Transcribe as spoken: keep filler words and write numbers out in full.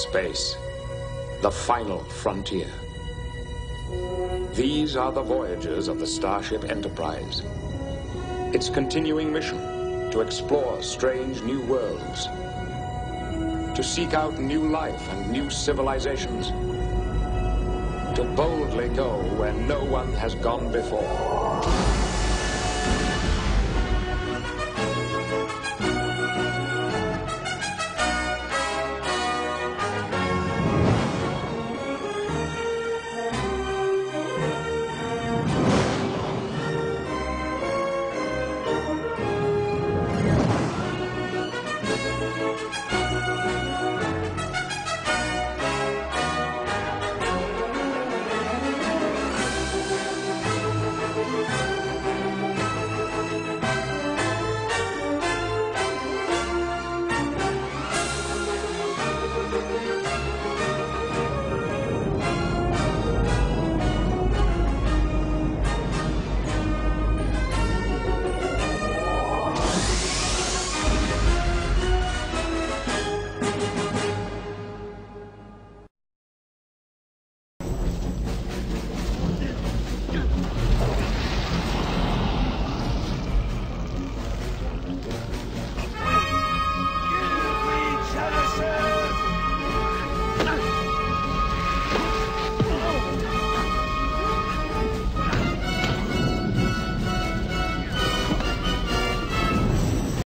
Space, the final frontier. These are the voyages of the Starship Enterprise. Its continuing mission to explore strange new worlds, to seek out new life and new civilizations, to boldly go where no one has gone before.